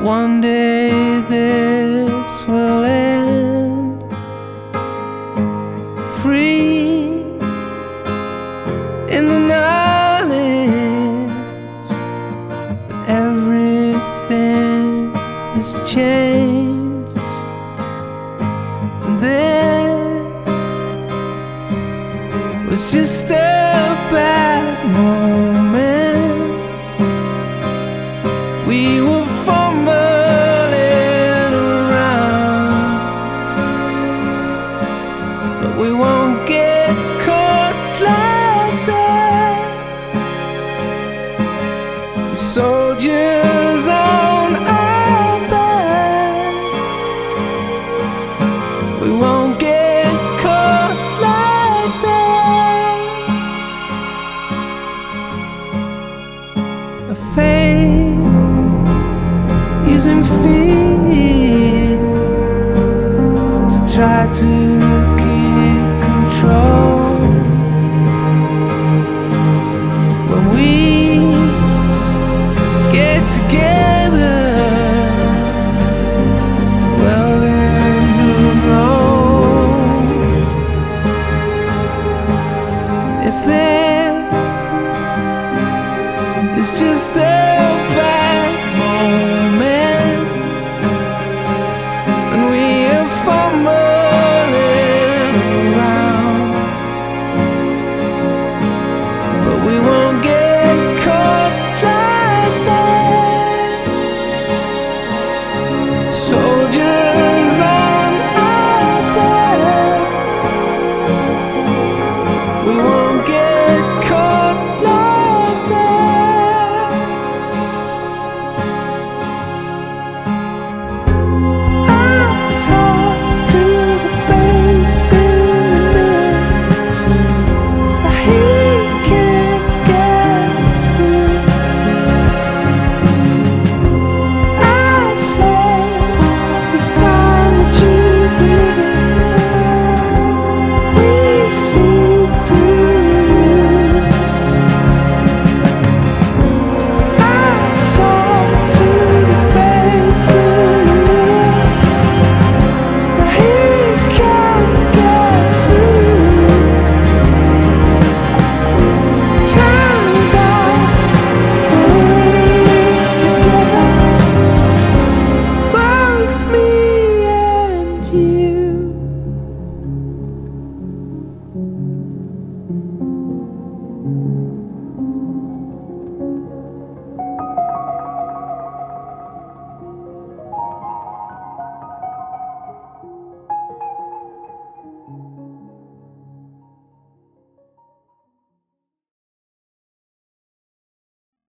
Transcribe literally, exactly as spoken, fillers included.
One day this will end, free in the knowledge that everything has changed. This was just a bad moment. We were fumbling around, but we won't get caught like that. We're soldiers on our backs. We won't get caught like that. A face using fear to try to keep control. When we get together,